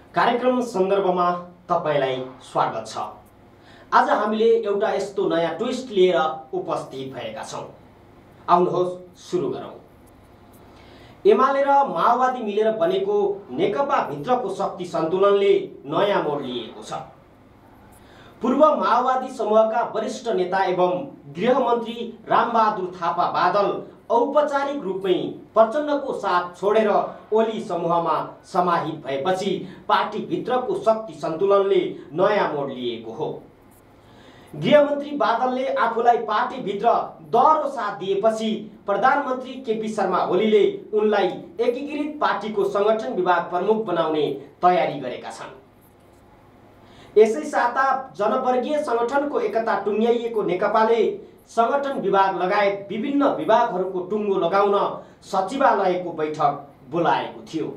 कार्यक्रम सन्दर्भमा तपाईलाई स्वागत छ। आज हामीले एउटा यस्तो नयाँ ट्विस्ट लिएर उपस्थित भएका छौं। आउनुहोस् सुरु गरौं। एमाले र माओवादी मिलेर बनेको नेकपा भित्रको शक्ति सन्तुलनले नयाँ मोड लिएको छ। पूर्व माओवादी समूहका वरिष्ठ नेता एवं गृहमन्त्री रामबहादुर थापा बादल औपचारिक रूपमै प्रचण्डको साथ छोडेर ओली समूहमा समाहित भएपछि पार्टी भित्रको शक्ति सन्तुलनले नयाँ मोड लिएको हो। गृहमन्त्री बादलले आफूलाई पार्टी भित्र दह्रो साथ दिएपछि प्रधानमन्त्री केपी शर्मा ओलीले उनलाई एकीकृत पार्टीको संगठन विभाग प्रमुख बनाउने तयारी गरेका छन्। यसै साता जनवर्गीय संगठनको एकता टुङ्ग्याइएको नेकपाले संगठन विभाग लगायत विभिन्न विभागहरूको टुङ्गो लगाउन सचिवालयको बैठक बोलाएको थियो।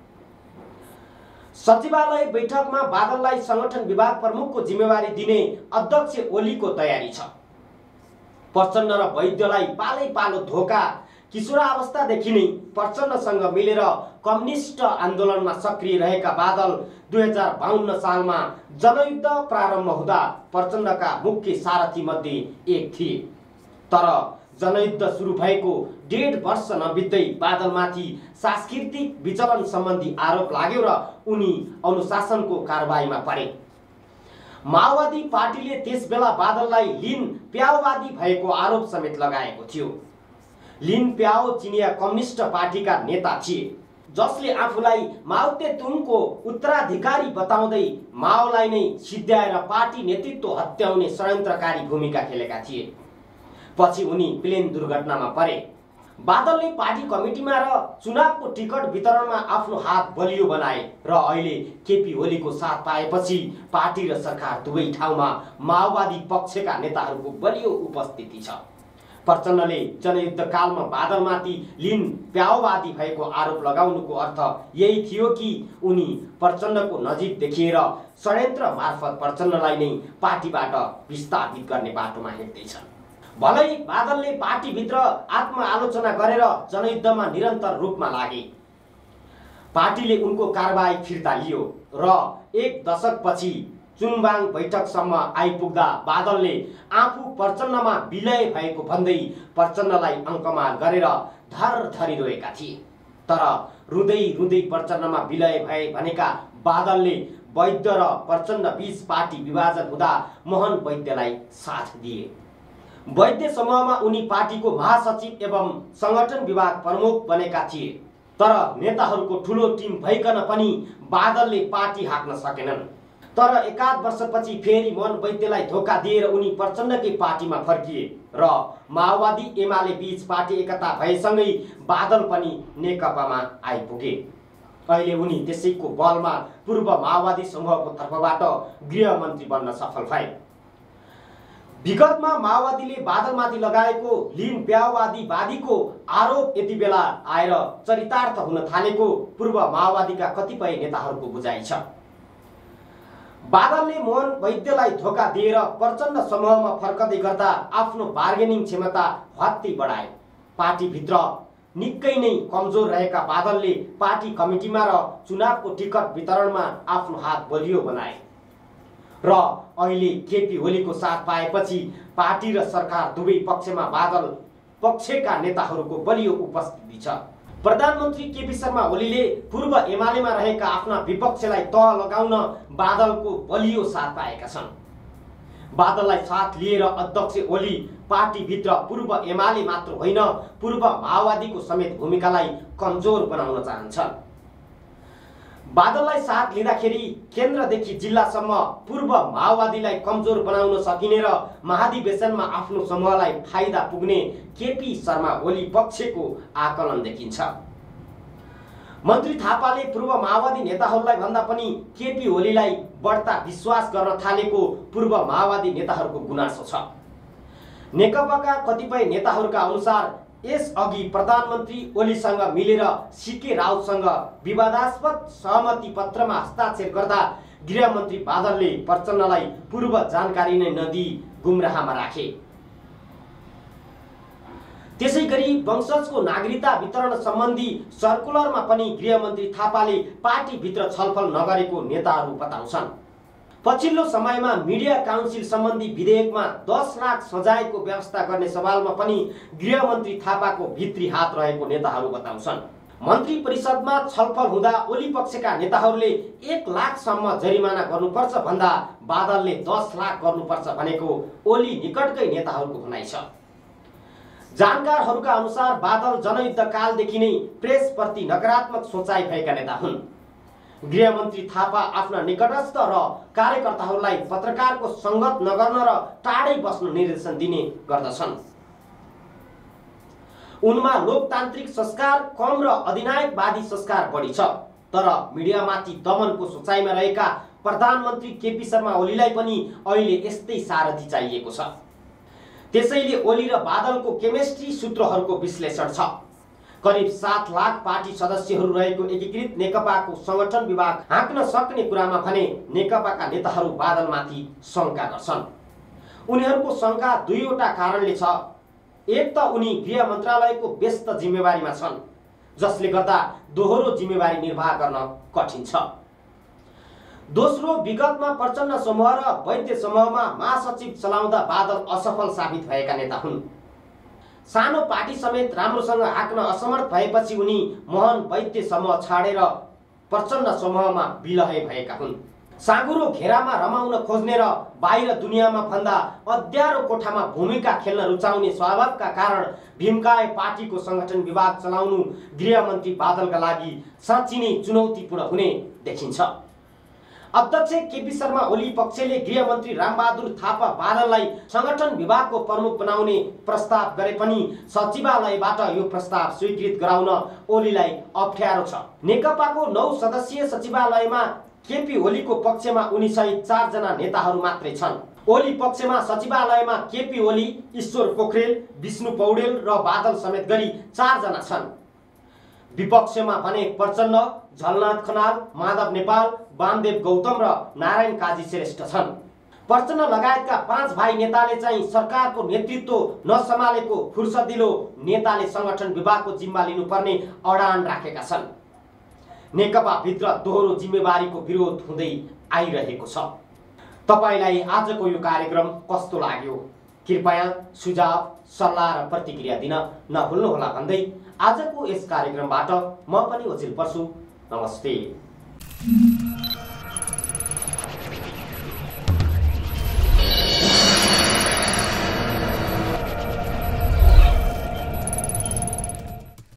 सचिवालय बैठकमा बादललाई संगठन विभाग प्रमुखको जिम्मेवारी दिने अध्यक्ष ओलीको तयारी छ। प्रचण्ड र वैद्यलाई पालै पालो धोका किशोरावस्थादेखि नै प्रचण्डसँग मिलेर कम्युनिस्ट आन्दोलनमा सक्रिय रहेका बादल 2052 सालमा जनयुद्ध प्रारम्भ हुँदा प्रचण्डका मुख्य सारथी मध्ये एक थिए। तर जनयुद्ध सुरु भएको 1.5 वर्ष नबित्दै बादलमाथि सांस्कृतिक विचलन सम्बन्धी आरोप लाग्यो र उनी अनुशासनको कारबाहीमा परे। माओवादी पार्टीले त्यसबेला बादललाई लिन प्याओवादी भएको आरोप समेत लगाएको थियो। लिन प्याओ चिनिया कम्युनिस्ट पार्टीका नेता थिए, जसले आफूलाई माओते तुङको उत्तराधिकारी बताउँदै माओलाई नै सिद्ध्याएर पार्टी नेतृत्व हत्याउने षड्यन्त्रकारी भूमिका खेलेका थिए। पछि उनी प्लेन दुर्घटनामा परे। बादलले पार्टी कमिटीमा र चुनावको टिकट वितरणमा आफ्नो हात बलियो बनाए र अहिले केपी ओलीको साथ पाएपछि पार्टी र सरकार दुवै ठाउँमा माओवादी पक्षका नेताहरूको बलियो उपस्थिति छ। प्रचण्डले जनयुद्ध कालमा बादलमाथि लिन प्याओवादी भएको आरोप लगाउनुको अर्थ यही थियो कि उनी प्रचण्डको नजिक देखिएर षड्यन्त्र मार्फत प्रचण्डलाई नै पार्टीबाट विस्थापित गर्ने बाटोमा हिँड्दैछन्। भलै बादलले पार्टीभित्र आत्मआलोचना गरेर जनयुद्धमा निरन्तर रूपमा लागे। पार्टीले उनको कारबाही फिर्ता लियो र एक दशकपछि चुङबाङ बैठकसम्म आइपुग्दा बादलले आफू प्रचण्डमा विलय भएको भन्दै प्रचण्डलाई अङ्कमार गरेर धरधरी रोएका थिए। तर रुँदै रुँदै प्रचण्डमा विलय भए भनेका बादलले वैद्य र प्रचण्ड बीच पार्टी विभाजन हुँदा मोहन वैद्यलाई साथ दिए। वैद्य समूहमा उनी पार्टीको महासचिव एवं संगठन विभाग प्रमुख बनेका थिए। तर नेताहरूको ठूलो टिम भइकन पनि बादलले पार्टी हाँक्न सकेनन्। तर एकाध वर्षपछि फेरि मोहन वैद्यलाई धोका दिएर उनी प्रचण्डकै पार्टीमा फर्किए र माओवादी एमाले बीच पार्टी एकता भएसँगै बादल पनि नेकपामा आइपुगे। अहिले उनी त्यसैको बलमा पूर्व माओवादी समूहको तर्फबाट गृहमन्त्री बन्न सफल भए। विगतमा माओवादीले बादलमाथि लगाएको लिन प्याओवादीको आरोप यति बेला आएर चरितार्थ हुन थालेको पूर्व माओवादीका कतिपय नेताहरूको बुझाइ छ। बादलले मोहन वैद्यलाई धोका दिएर प्रचण्ड समूहमा फर्कदै गर्दा आफ्नो बार्गेनिङ क्षमता हत्ती बढाए। पार्टीभित्र निकै नै कमजोर रहेका बादलले पार्टी कमिटीमा र चुनावको टिकट वितरणमा आफ्नो हात बलियो बनाए र अहिले केपी ओलीको साथ पाएपछि पार्टी र सरकार दुवै पक्षमा बादल पक्षका नेताहरूको बलियो उपस्थिति छ। प्रधानमन्त्री केपी शर्मा ओलीले पूर्व एमालेमा रहेका आफ्ना विपक्षलाई तह लगाउन बादलको बलियो साथ पाएका छन्। बादललाई साथ लिएर अध्यक्ष ओली पार्टीभित्र पूर्व एमाले मात्र होइन पूर्व माओवादीको समेत भूमिकालाई कमजोर बनाउन चाहन्छन्। बादललाई साथ लिँदाखेरि केन्द्रदेखि जिल्लासम्म पूर्व माओवादीलाई कमजोर बनाउन सकिने र महाधिवेशनमा आफ्नो समूहलाई फाइदा पुग्ने केपी शर्मा ओली पक्षको आकलन देखिन्छ। मन्त्री थापाले पूर्व माओवादी नेताहरूलाई भन्दा पनि केपी ओलीलाई बढ्ता विश्वास गर्न थालेको पूर्व माओवादी नेताहरूको गुनासो छ। नेकपाका कतिपय नेताहरूका अनुसार यसअघि प्रधानमन्त्री ओलीसँग मिलेर सीके राउतसँग विवादास्पद सहमति पत्रमा हस्ताक्षर गर्दा गृहमन्त्री बादलले प्रचण्डलाई पूर्व जानकारी नै नदिई गुमराहमा राखे। त्यसैगरी वंशजको नागरिकता वितरण सम्बन्धी सर्कुलरमा पनि गृहमन्त्री थापाले पार्टीभित्र छलफल नगरेको नेताहरू बताउँछन्। पछिल्लो समयमा मिडिया काउन्सिल सम्बन्धी विधेयकमा 10 लाख सजायको व्यवस्था गर्ने सवालमा पनि गृहमन्त्री थापाको भित्री हात रहेको नेताहरू बताउँछन्। मन्त्री परिषदमा छलफल हुँदा ओली पक्षका नेताहरूले 1 लाखसम्म जरिमाना गर्नुपर्छ भन्दा बादलले 10 लाख गर्नुपर्छ भनेको ओली निकटकै नेताहरूको भनाइ छ। जानकारहरूका अनुसार बादल जनयुद्ध कालदेखि नै प्रेसप्रति नकारात्मक सोचाइ भएका नेता हुन्। गृहमन्त्री थापा आफ्ना निकटस्थ र कार्यकर्ताहरूलाई पत्रकारको संगत नगर्न र टाढै बस्न निर्देशन दिने गर्दछन्। उनमा लोकतान्त्रिक संस्कार कम र अधिनायकवादी संस्कार बढी छ। तर मिडियामाथि दमनको सोचाइमा रहेका प्रधानमन्त्री केपी शर्मा ओलीलाई पनि अहिले यस्तै सारथी चाहिएको छ। त्यसैले ओली र बादलको केमिस्ट्री सूत्रहरूको विश्लेषण छ। करिब 7 लाख पार्टी सदस्यहरू रहेको एकीकृत नेकपाको संगठन विभाग हाँक्न सक्ने कुरामा भने नेकपाका नेताहरू बादलमाथि शंका गर्छन्। उनीहरूको शंका दुईवटा कारणले छ। एक त उनी गृह मन्त्रालयको व्यस्त जिम्मेवारीमा छन्, जसले गर्दा दोहोरो जिम्मेवारी निर्वाह गर्न कठिन छ। दोस्रो, विगतमा प्रचण्ड समूह र वैद्य समूहमा महासचिव चलाउँदा बादल असफल साबित भएका नेता हुन्। सानो पार्टी समेत राम्रोसँग हाँक्न असमर्थ भएपछि उनी मोहन वैद्य समूह छाडेर प्रचण्ड समूहमा विलय भएका हुन्। साँगुरो घेरामा रमाउन खोज्ने र बाहिर दुनियाँमा भन्दा अध्यारो कोठामा भूमिका खेल्न रुचाउने स्वभावका कारण भीमकाय पार्टीको संगठन विभाग चलाउनु गृहमन्त्री बादलका लागि साँच्चै नै चुनौतीपूर्ण हुने देखिन्छ। अध्यक्ष केपी शर्मा ओली पक्षले गृहमन्त्री रामबहादुर थापा बादललाई संगठन विभागको प्रमुख बनाउने प्रस्ताव गरे पनि सचिवालयबाट यो प्रस्ताव स्वीकृत गराउन ओलीलाई अप्ठ्यारो छ। नेकपाको 9 सदस्यीय सचिवालयमा केपी ओलीको पक्षमा उनीसहित 4 जना नेताहरू मात्रै छन्। ओली पक्षमा सचिवालयमा केपी ओली, ईश्वर पोखरेल, विष्णु पौडेल र बादल समेत गरी 4 जना छन्। विपक्षमा भने प्रचण्ड, झलनाथ खनाल, माधव नेपाल, वामदेव गौतम र नारायण काजी श्रेष्ठ छन्। प्रचण्ड लगायतका 5 भाइ नेताले चाहिँ सरकारको नेतृत्व नसम्हालेको फुर्सदिलो नेताले संगठन विभागको जिम्मा लिनुपर्ने अडान राखेका छन्। नेकपा भित्र दोहोरो जिम्मेवारीको विरोध हुँदै आइरहेको छ। तपाईलाई आजको यो कार्यक्रम कस्तो लाग्यो? कृपया सुझाव, सल्लाह र प्रतिक्रिया दिन नभुल्नुहोला भन्दै आजको यस कार्यक्रमबाट म पनि ओझेल पर्छु। नमस्ते।